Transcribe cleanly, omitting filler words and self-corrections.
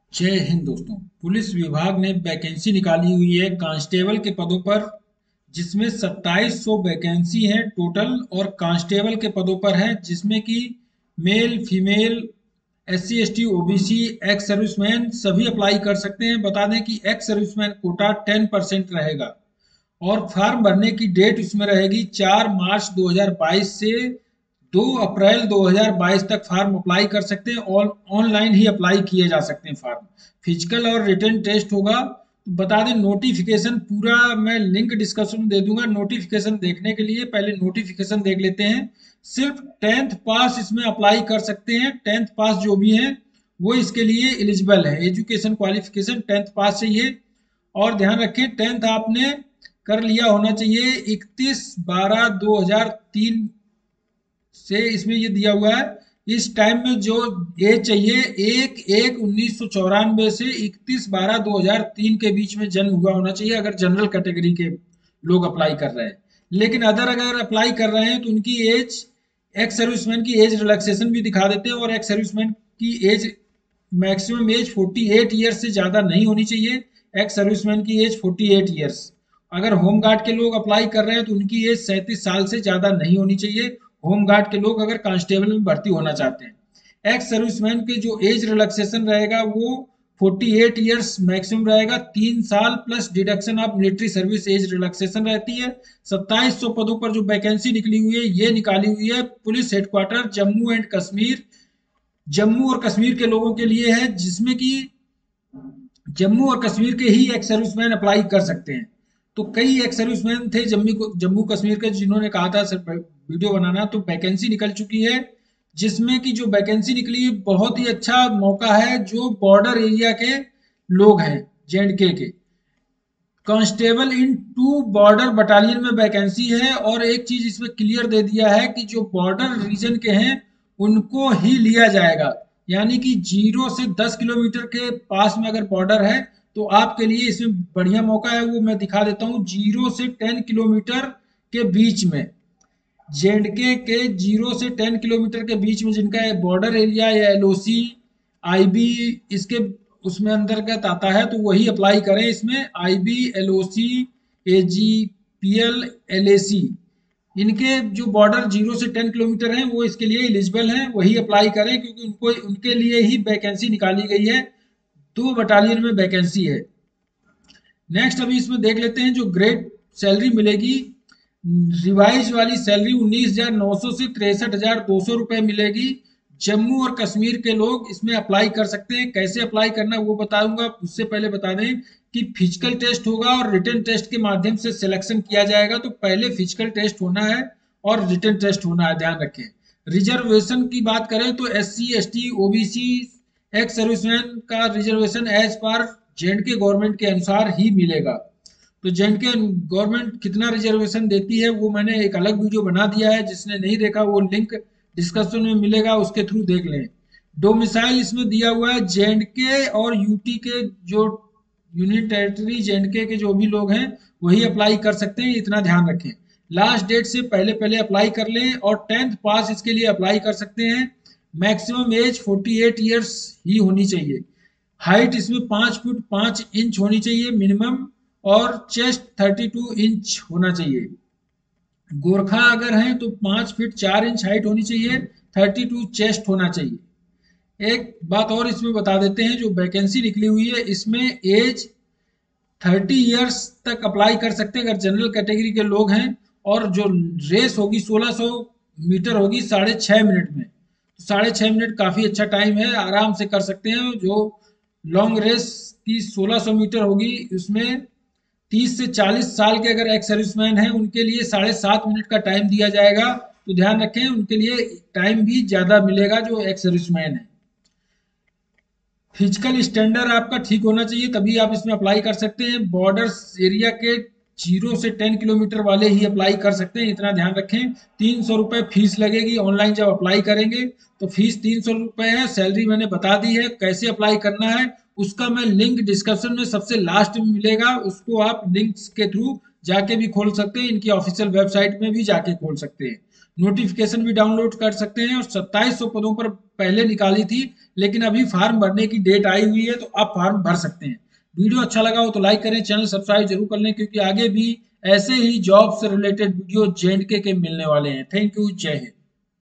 जय हिंद दोस्तों। पुलिस विभाग ने वैकेंसी निकाली हुई है कांस्टेबल के पदों पर, जिसमें 2700 वैकेंसी हैं टोटल। और कांस्टेबल के पदों पर है जिसमें कि male female SC ST OBC ex serviceman सभी अप्लाई कर सकते हैं। बता दें कि एक्स सर्विसमैन कोटा 10% रहेगा और फॉर्म भरने की डेट उसमें रहेगी 4 मार्च 2022 से 2 अप्रैल 2022 तक फॉर्म अप्लाई कर सकते हैं और ऑनलाइन ही अप्लाई किए जा सकते हैं फॉर्म। फिजिकल और रिटन टेस्ट होगा। बता दें नोटिफिकेशन पूरा मैं लिंक डिस्कशन में दे दूंगा। नोटिफिकेशन देखने के लिए पहले नोटिफिकेशन देख लेते हैं। सिर्फ 10th पास इसमें अप्लाई कर सकते हैं। 10th पास जो भी हैं वो इसके लिए एलिजिबल है। एजुकेशन क्वालिफिकेशन 10th पास चाहिए। और ध्यान रखें 10th आपने कर लिया होना चाहिए 31/12/2003 से। इसमें ये दिया हुआ है इस टाइम में जो एज चाहिए 1/1/1994 से 31/12/2003 के बीच में जन्म हुआ होना चाहिए, अगर जनरल कैटेगरी के लोग अप्लाई कर रहे हैं। लेकिन अगर अप्लाई कर रहे हैं तो उनकी एज, एक्स सर्विसमैन की एज रिलैक्सेशन भी दिखा देते हैं। और एक्स सर्विसमैन की एज मैक्सिमम एज 48 ईयर्स से ज़्यादा नहीं होनी चाहिए। एक्स सर्विसमैन की एज 48 ईयर्स। अगर होम गार्ड के लोग अप्लाई कर रहे हैं तो उनकी एज 37 साल से ज़्यादा नहीं होनी चाहिए। होम गार्ड के लोग अगर कांस्टेबल में भर्ती होना चाहते हैं। एक्स सर्विसमैन के जो एज रिलैक्सेशन रहेगा वो 48 ईयर्स मैक्सिमम रहेगा। 3 साल plus deduction of military service age relaxation रहती है। 2700 पदों पर जो वैकेंसी निकली हुई है ये निकाली हुई है police headquarter Jammu and Kashmir. Jammu और कश्मीर के लोगों के लिए है, जिसमें कि जम्मू और कश्मीर के ही एक्स सर्विसमैन अप्लाई कर सकते हैं। तो कई एक्स सर्विसमैन थे जम्मू कश्मीर के जिन्होंने कहा था सर वीडियो बनाना, तो वैकेंसी निकल चुकी है। जिसमें कि जो वैकेंसी निकली है बहुत ही अच्छा मौका है जो बॉर्डर एरिया के लोग हैं। J&K के कांस्टेबल इन 2 बॉर्डर बटालियन में वैकेंसी है। और एक चीज इसमें क्लियर दे दिया है कि जो बॉर्डर रीजन के हैं उनको ही लिया जाएगा। यानी कि 0 से 10 किलोमीटर के पास में अगर बॉर्डर है तो आपके लिए इसमें बढ़िया मौका है। वो मैं दिखा देता हूँ। 0 से 10 किलोमीटर के बीच में, J&K के 0 से 10 किलोमीटर के बीच में जिनका बॉर्डर एरिया या LOC IB इसके उसमें अंतर्गत आता है तो वही अप्लाई करें। इसमें IB LOC AGPL LAC इनके जो बॉर्डर 0 से 10 किलोमीटर हैं वो इसके लिए एलिजिबल हैं, वही अप्लाई करें क्योंकि उनको उनके लिए ही वैकेंसी निकाली गई है। 2 बटालियन में वैकेंसी है। नेक्स्ट अभी इसमें देख लेते हैं जो ग्रेड सैलरी मिलेगी। रिवाइज वाली सैलरी 19,900 से 63,200 रुपए मिलेगी। जम्मू और कश्मीर के लोग इसमें अप्लाई कर सकते हैं। कैसे अप्लाई करना है वो बताऊंगा। उससे पहले बता दें कि फिजिकल टेस्ट होगा और रिटन टेस्ट के माध्यम से सिलेक्शन किया जाएगा। तो पहले फिजिकल टेस्ट होना है और रिटन टेस्ट होना है, ध्यान रखें। रिजर्वेशन की बात करें तो SC ST OBC ex serviceman का रिजर्वेशन एज पर J&K गवर्नमेंट के अनुसार ही मिलेगा। तो J&K गवर्नमेंट कितना रिजर्वेशन देती है वो मैंने एक अलग वीडियो बना दिया है, जिसने नहीं देखा वो लिंक डिस्कशन में मिलेगा, उसके थ्रू देख लें। डोमिसाइल इसमें दिया हुआ है J&K और यूटी के जो यूनियन टेरिटरी J&K के जो भी लोग हैं वही अप्लाई कर सकते हैं, इतना ध्यान रखें। लास्ट डेट से पहले पहले अप्लाई कर लें और 10th पास इसके लिए अप्लाई कर सकते हैं। मैक्सिमम एज 48 ईयर्स ही होनी चाहिए। हाइट इसमें 5 फुट 5 इंच होनी चाहिए मिनिमम। और चेस्ट 32 इंच होना चाहिए। गोरखा अगर हैं तो 5 फीट 4 इंच हाइट होनी चाहिए। 32 चेस्ट होना चाहिए। एक बात और इसमें बता देते हैं, जो वैकेंसी निकली हुई है इसमें एज 30 ईयर्स तक अप्लाई कर सकते हैं अगर जनरल कैटेगरी के लोग हैं। और जो रेस होगी 1600 मीटर होगी 6.5 मिनट में। तो 6.5 मिनट काफ़ी अच्छा टाइम है, आराम से कर सकते हैं। जो लॉन्ग रेस की 1600 मीटर होगी उसमें 30 से 40 साल के अगर एक्स सर्विसमैन हैं उनके लिए 7.5 मिनट का टाइम दिया जाएगा। तो ध्यान रखें उनके लिए टाइम भी ज़्यादा मिलेगा जो एक्स सर्विसमैन है। फिजिकल स्टैंडर्ड आपका ठीक होना चाहिए तभी आप इसमें अप्लाई कर सकते हैं। बॉर्डर एरिया के 0 से 10 किलोमीटर वाले ही अप्लाई कर सकते हैं, इतना ध्यान रखें। 300 रुपये फीस लगेगी ऑनलाइन जब अप्लाई करेंगे। तो फीस 300 रुपये है। सैलरी मैंने बता दी है। कैसे अप्लाई करना है उसका मैं लिंक डिस्क्रिप्शन में सबसे लास्ट में मिलेगा, उसको आप लिंक्स के थ्रू जाके भी खोल सकते हैं। इनकी ऑफिशियल वेबसाइट में भी जाके खोल सकते हैं। नोटिफिकेशन भी डाउनलोड कर सकते हैं। और 2700 पदों पर पहले निकाली थी, लेकिन अभी फॉर्म भरने की डेट आई हुई है, तो आप फॉर्म भर सकते हैं। वीडियो अच्छा लगा हो तो लाइक करें, चैनल सब्सक्राइब जरूर कर लें, क्योंकि आगे भी ऐसे ही जॉब से रिलेटेड वीडियो जे के मिलने वाले हैं। थैंक यू, जय हिंद।